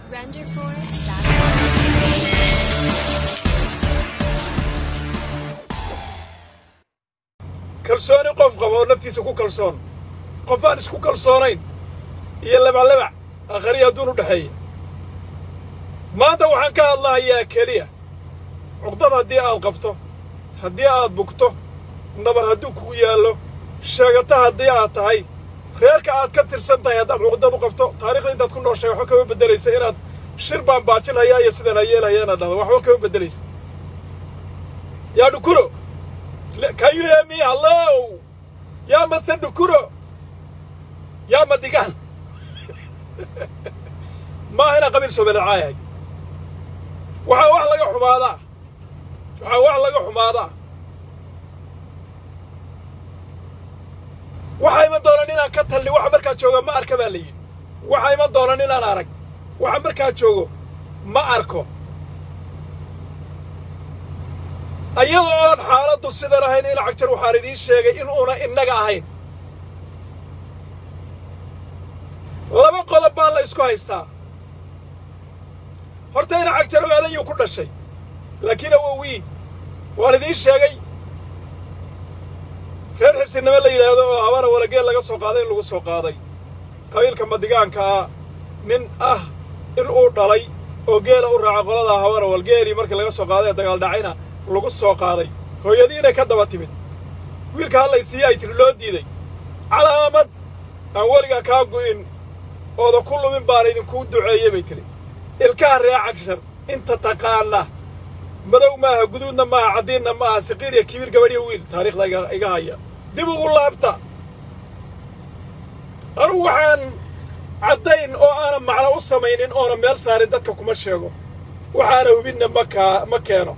kalsooni qof qabo oo naftiisa ku kalsoon qof aan isku kalsoonayn iyo laba akhri aduun u dhaxeeya maanta waxaan ka hadlahayaa kaliya cuqdad haddii aad qabto haddii aad bugto nabar hadduu kugu yaallo sheegata haddii aad tahay reerka aad ka tirsan tahay haddaad cuqdad u qabto taariikhda intaad ku nooshay waxba kama beddelaysa inaad shir baan baajinhayaa iyo sidaan hayeelhayaa inaad dhahdo waxba kama beddelaysa yaa dhukuro can you hear me hello yaa master dhukuro yaa madigaan maaha inaan qabiil soomaaliyaayahay waxaa wax laga xumaadaa waxaa iman doonan inaan ka talni waxa markaa jooga ma arka baa la yidhi waxaa iman doonan inaan arag waxa markaa joogo ma arko ayadoo oon xaaladdu sidan ahayn ina cagjar waxaan idiin sheegay inuuna innaga ahayn laba qodob baa la isku haystaa horta ina cagjar ogaadayuu ku dhashay laakiin awowii waan idiin sheegay reer xirsinimo la yidhaahdo oo habana walageel laga soo qaaday in lagu soo qaaday qabiilka madigaanka ah nin ah in uu dhalay oo geela u raaca qolada habana walgeelii markii laga soo qaaday dagaal dhacayna lagu soo qaaday hooyadii inay ka daba timid wiilka hadlaysiiye ay tiri loo diiday calaamad aan weligaa kaa gu'in ooda ku lumin baana idinkuu duceeyey bay tiri ilkaha ree cagshar inta taqaana madow maaha guduudna maaha caddiinna maaha saqiir iyo kibiir gabadhiyo wiil taariikhda iga haya dib ugu laabta anugu waxaan caddayn oo aanan macno u samaynin oona meel saarin dadka kuma sheego waxaana hubinna ma keeno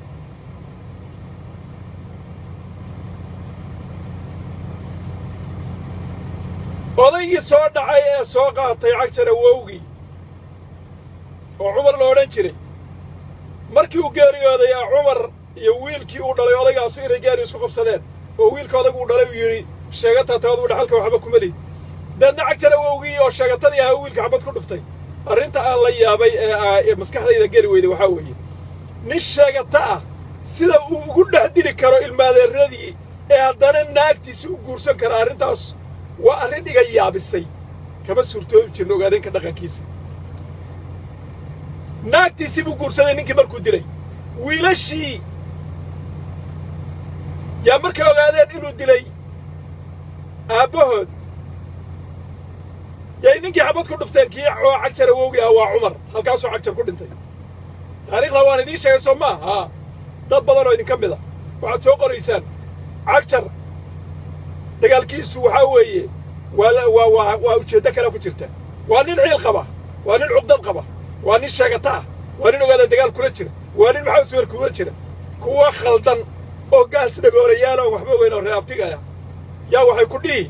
odaygii soo dhacay ee soo qaatay cagjar awowgii oo cumar la odhan jiray markii uu geeriyooday cumar iyo wiilkii uu dhalay odaygaasu inay gaari isku qabsadeen oo wiilka odaygu uu dhalay uu yidhi sheegataa taadu dhaxalka waxba kuma lihid deedna cagjar awowgii oo sheegatadii ahaa wiilka xabad ku dhuftay arrinta aan la yaabay ee maskaxdayda geli weyday waxaa weeye nin sheegata ah sida uu ugu dhex dili karo ilmaadeeradii ee haddana naagtiisi u guursan kara arrintaas waa arrin iga yaabisay kama suurtoobi jirna ogaadeenka dhaqankiisa naagtiisii buu guursaday ninkii markuu dilay wiilashii yaa markay ogaadeen inuu dilay aabbahood yay ninkii xabad ku dhufteen kii oo cagjar awowgii ah waa cumar halkaasoo cagjar ku dhintay taariikhda waan idiin sheegay soo maa haa dad badan oo idinka mid a waxaad soo qoraysaan cagjar dagaalkiisu waxaa weeye waa ujeeddo kale ku jirta waa nin ciil qaba waa nin cuqdad qaba waa nin sheegata ah waa nin ogaadan dagaal kula jira waa nin maxaa suwer kula jira kuwa khaldan oo gaas dhagoolayaal oon waxba ogeyn oo reabtigaya yaa waxay ku dhihi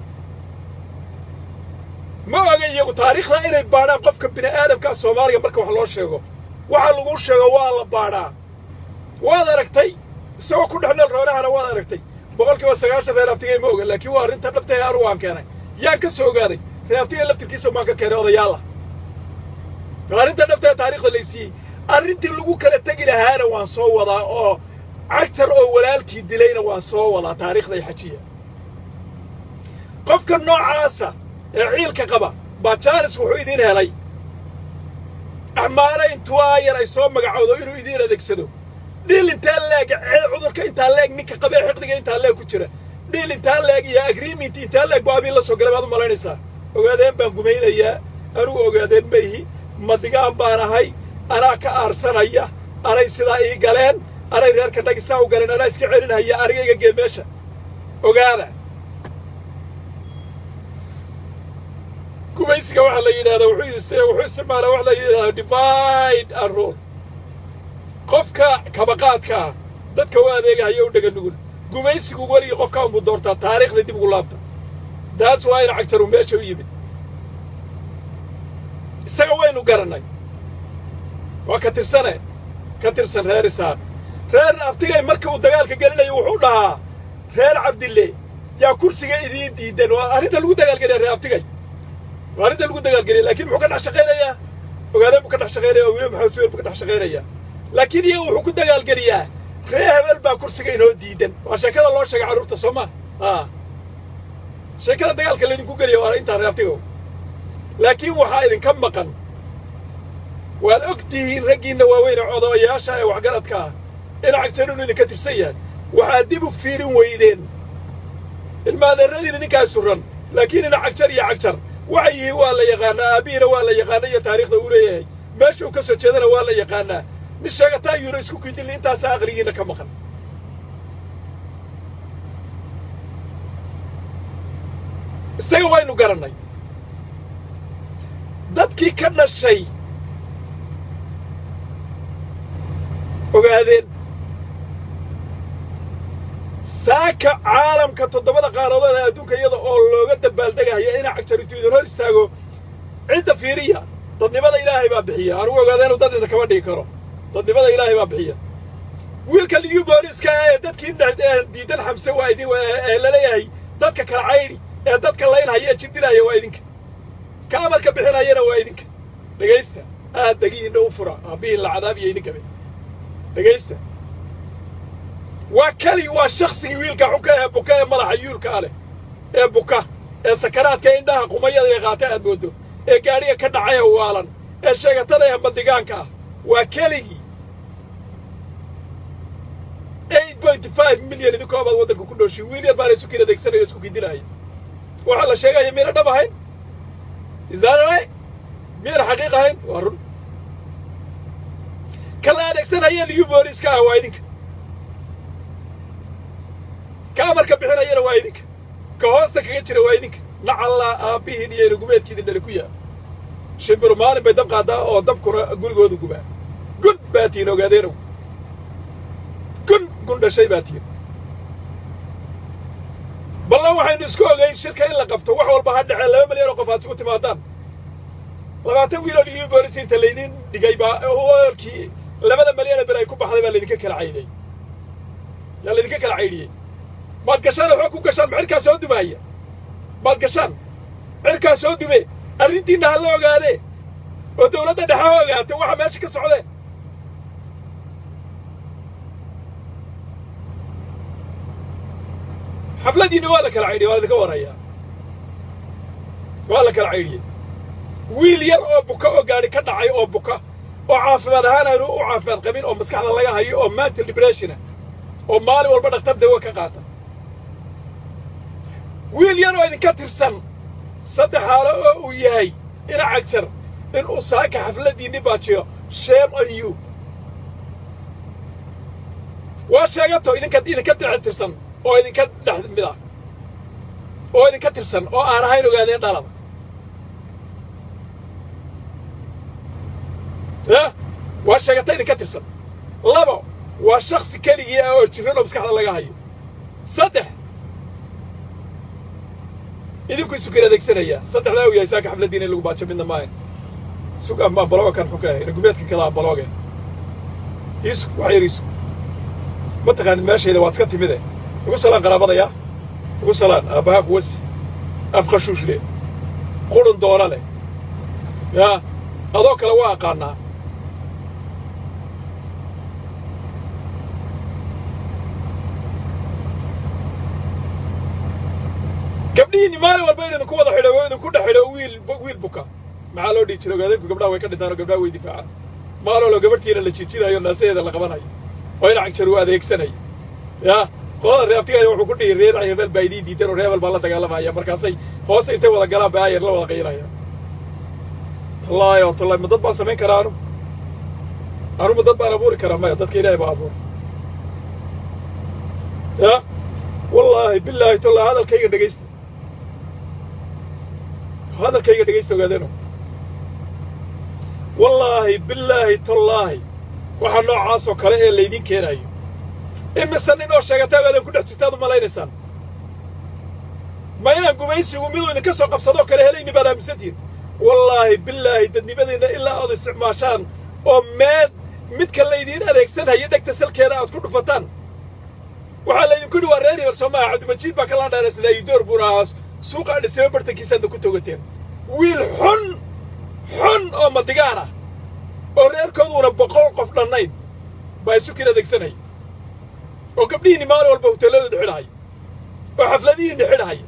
ma oga iyagu taariikhda inay baadhaan qofka bini aadamkaa soomaaliga marka wax loo sheego waxa lagu sheego waa la baadhaa waad aragtay isagoo ku dhex neel roorahana waad aragtay boqolkiiba 90 reabtigay ma oga laakiin waa arrinta dhabtahay anugu aan keenay yaan ka soo ogaaday reabtigay laftirkiisa maan ka keenay odayaala arrinta dhabtahay taariikhda laysiiyey arrintii lagu kala tegi lahaana waan soo wadaa oo cagjar oo walaalkii dilayna waan soo wadaa taariikhday xajiya qofka noocaasa ee ciilka qaba baa jaanis wuxuu idiin helay amaana intuu aayar ay soo magacoodo inuu idiin adeegsado dhiil intaa leeg cudurka intaa leeg ninka qabee xiqdiga intaa leeg ku jira dhiil intaa leeg iyo agreement intaa leeg baa abiin la soo galay baad u malaynaysaa ogaadeen baan gumaynayaa anugu ogaadeen ma ihi madigaan baan ahay anaa ka aarsanaya anay sidaa ii galeen anay reerka dhagisaa u galeen anaa iska celinhaya aniga iga gee meesha ogaada gumaysiga waxaa la yidhahdaa wuxuu isticmaalaa wax la yidhahdaa divide and rule qofka kabaqaadka ah dadka u adeegahaya u dhega nugul gumaysigu weligii qofka unbuu doortaa taariikhda dib ugu laabta daas waa ina cagjaru meesha u yimid isaga waynu garannay waa ka tirsan reer isaaq reer abtigay marka uu dagaalka gelinayo wuxuu dhahaa reer cabdille yaa kursiga idiin diidan waa arrinta lagu dagaalgeliya reer abtigay waa arrinta lagu dagaalgeliya laakiin muxuu ka dhex shaqaynayaa ogaadeen buu ka dhex shaqaynaya oo weliba maxamed suweyr buu ka dhex shaqaynaya laakiin iyaga wuxuu ku dagaalgeliyaa ree hebel baa kursiga inoo diidan waa sheekada loo sheegay carruurta soo ma sheekada dagaalka laydinku geliya waa intaa reaftigo laakiin waxaa idinka maqan waad og tihiin raggiinna waaweyne codobayaasha ee waxgaradka ah in cagjar inuu idinka tirsan yahay waxaad dib u fiirin weydeen ilmaadeeradiin idinkaa suran laakiin ina cagjar iyo cagjar waxay yihiin waa la yaqaanaa aabbihiina waa la yaqaana iyo taariikhda uu leeyahay meesha uu ka soo jeedana waa la yaqaanaa mid sheegataa yuuna isku kidilli intaasaa aqligiinna ka maqan isaga waynu garannay dadkii ka dhashay ogaadeen saaka caalamka toddobada qaaradood ee adduunka iyada oo looga dabaaldegayo ina cagjar intuu idin hor istaago cidda fiiriya dadnimada ilaahay baa bixiya anugu ogaadeenu dad idin kama dhigi karo dadnimada ilaahay baa bixiya wiilka liyu booliska ee dadkii diidan xamse waa idin ee laleeyahay dadka kala caydhi ee dadka laynhaya ee jirdinaya waa idinka ka amarka bixinayana waa idinka dhegaysta aad degihiinna u fura aabbihiin la cadaabiya idinkabe dhegaysta waa keli waa shaksigii wiilka xunka ee buka ee madaxa yuulka ah leh ee buka ee sakaraadka indhaha qumayada ee qaata aad moodo ee gaadhiga ka dhacay waalan ee sheegatada ee bandigaanka ah waa keligii 8.5 milyan idin koobaad waddanka ku nooshay wiil yar baana isu kala adeegsanayo isku kidinaya waxaa la sheegaya miyana dhab ahayn isdaanay miyana xaqiiq ahayn waa run kala adeegsanaya liyu booliska ah waa idinka ka amarka bixinayana waa idinka ka hoosta kaga jira waa idinka nacallaa aabbihiin iyo inagumeedkiidin dhali ku yaha shimbiru maalin bay dab qaadaa oo dabkuna gurigooda gubaa gun baa tihin ogaadeenow gun dhashay baa tihin ballan waxaynu isku ogayn shirka in la qabto wax walba ha dhacee 2 milyan oo qof aad isugu timaadaan 20 wiiloo liyu boolis inta laydin dhigay baa warkii 2 milyan bir ay ku baxday baa laydinka kala cayday yaa laydinka kala caydiyey maad gashaan waxaa ku gashaan cirkaa soo dumaaya maad gashaan cirkaa soo dume arrintiinna ha la ogaadee oo dawladda dhexe ha ogaatay waxa meesha ka socdee xafladiinna waa la kala caydhiyey waa laydinka warhayaa waa la kala caydhiyey wiil yar oo buka oo gaadhi ka dhacay oo buka oo caafimaad ahaan aanu u caafimaad qabin oo maskaxda laga hayo oo mental depression ah oo maalin walba dhakhtar dawo ka qaata wiil yar oo idinka tirsan 3 xaalo oo uu yahay ina cagjar in uu saaka xafladiinni baajiyo shame on you waa sheegato idinka tirsan oo idinka dhex mid ah oo idinka tirsan oo aan ahayn ogaadeen dhalada waa sheegata idinka tirsan 2 waa shakhsi keligii ah oo jiran oo maskaxda laga hayo 3 idinku isu kala adeegsanaya 3daa uu yahay saaka xafladiina in lagu baajo midna maahan sug ama balooga kan xunka ah inagumeedka kala balooga isu waxyariisu ma taqaanid meeshayda waad iska timide ugu salaan qaraabadaya ugu salaan aabaha kuwasi afqashuush leh qurun doona leh yaa adoo kale waa aqaanaa gabdhihiinni maalin walba in idinku wada xidho oo idinku dhex xidho wiil buka maxaa loo dhihi jiray ogaadeenku gabdhaha way ka dhintaan oo gabdhaha way difaacaan maalolo gabarhtiina la jiijinayo naasaheeda la qabanayo oo ina cagjar uu adeegsanayo yaa qolada reeftigeena wuxuu ku dhihi reer hebel baa idiin diidan oo reer hebel baa la dagaalamaya markaasay hoosta intay wada galaan baa ayar la wada qayinayaan tallaahi ma dad baan samayn karaa anu ma dad baan abuuri karaa maya dadka ilaahay baa abuura yaa wallaahi billaahi tallaahi hadalkayga dhegaysta ogaadeeno wallaahi billaahi tallaahi waxa noocaasoo kale ee laydin keenayo imise nin oo sheegataa ogaaden ku dhex jirtaad u malaynaysaan ma inaan gumaysigu miduu idinka soo qabsadoo kale helayni baad aaminsantihin wallaahi billaahi dadnimadiinna ilaa aad isticmaashaan oo midka laydiin adeegsanhayo dhegta salkeeda aad ku dhufataan waxaa laydinku dhi waa reer hebel soomaha cabdimajiid baa kala dheeraysnaa idoor buurahaas suuqa dhisimo bartankiisaadna ku togateen wiil xun oo madigaan ah oo reerkooduna 100 qof dhannayn baa isu kala degsanay oo gabdhihiinni maalin walba hoteeladooda xidhahay oo xafladihiinni xidhahay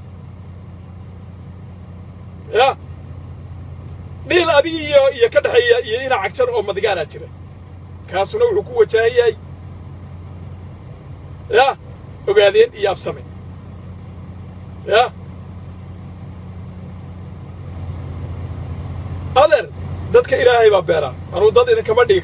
ya dhiil adiga iyo ka dhaxeeya iyo ina cagjar oo madigaana jira kaasuna wuxuu ku wajahan yahay ya ogaadeen iyo absame ya adeer dadka ilaahay baa beera anuu dad idinkama dhigi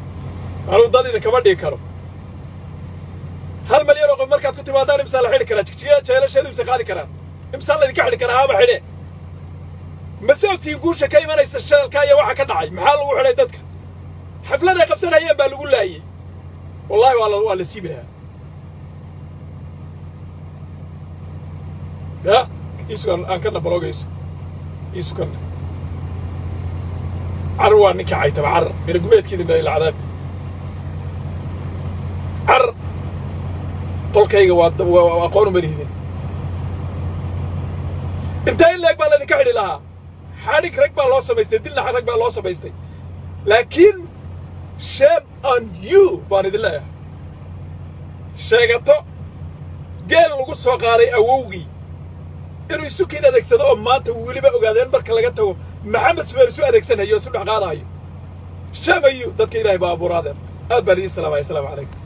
karo hal malyan oo qof markaad ku timaadaan imsaa la xidhi karaa jigjiga jeelasheedu imsa qaadi karaan imsaa laydinka xidhi karaa haaba xidhe mase ogtiin guusha ka imanaysa shadalka iyo waxa ka dhacay maxaa lagu xidhay dadka xafladay qabsanayeen baa lagu laayey wallahi waa la siibi lahaa ya isugan aan kana balogayso isugan عر وانك عيتب عر من قبيت كذا من العذاب عر طول كيغا وقونو مريدين انت إلا اقبال الذي كحري لها حالك ركبة الله سبيستي دلنا حالك ركبة الله سبيستي لكن shame on you باني دلها شاقتو قال لغو سوقاري أووغي إنو يسوكين أدك سدو أمانتا ووليبا أقادين بركا لغتو محمد سفيرسو أدك سنة يوسف حقاراي شام أيو دادك إلهي بابو رادر أدبالي السلام عليكم